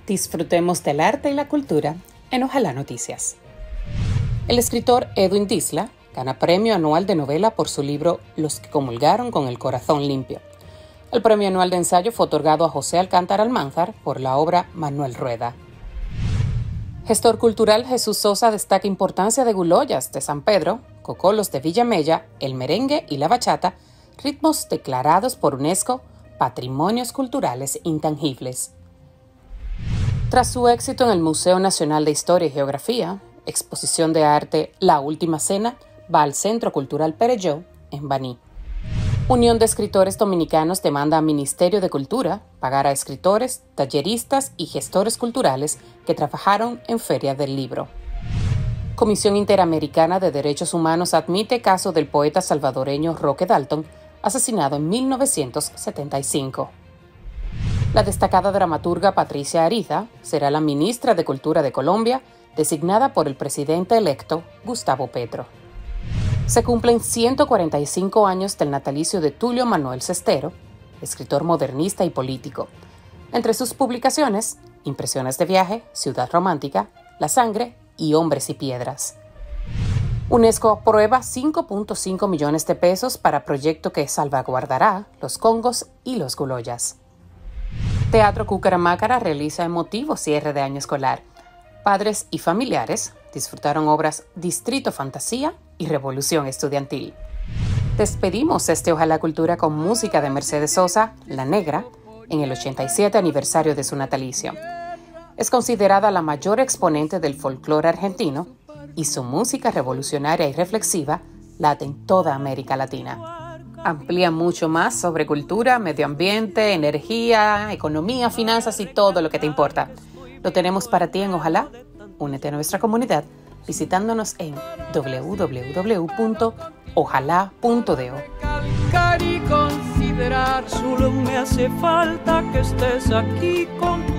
Disfrutemos del arte y la cultura en Ojalá Noticias. El escritor Edwin Disla gana premio anual de novela por su libro Los que comulgaron con el corazón limpio. El premio anual de ensayo fue otorgado a José Alcántara Almanzar por la obra Manuel Rueda. Gestor cultural Jesús Sosa destaca importancia de Guloyas de San Pedro, cocolos de Villamella, el merengue y la bachata, ritmos declarados por UNESCO Patrimonios Culturales Intangibles. Tras su éxito en el Museo Nacional de Historia y Geografía, exposición de arte La Última Cena va al Centro Cultural Perelló, en Baní. Unión de Escritores Dominicanos demanda al Ministerio de Cultura pagar a escritores, talleristas y gestores culturales que trabajaron en Feria del Libro. Comisión Interamericana de Derechos Humanos admite caso del poeta salvadoreño Roque Dalton, asesinado en 1975. La destacada dramaturga Patricia Ariza será la ministra de Cultura de Colombia, designada por el presidente electo Gustavo Petro. Se cumplen 145 años del natalicio de Tulio Manuel Sestero, escritor modernista y político. Entre sus publicaciones, Impresiones de viaje, Ciudad romántica, La sangre y Hombres y piedras. UNESCO aprueba 5.5 millones de pesos para proyecto que salvaguardará los congos y los guloyas. Teatro Cucaramácara realiza emotivo cierre de año escolar. Padres y familiares disfrutaron obras Distrito Fantasía y Revolución Estudiantil. Despedimos este Ojalá Cultura con música de Mercedes Sosa, La Negra, en el 87 aniversario de su natalicio. Es considerada la mayor exponente del folclore argentino y su música revolucionaria y reflexiva late en toda América Latina. Amplía mucho más sobre cultura, medio ambiente, energía, economía, finanzas y todo lo que te importa. Lo tenemos para ti en Ojalá. Únete a nuestra comunidad visitándonos en www.ojalá.do. Solo me hace falta que estés aquí con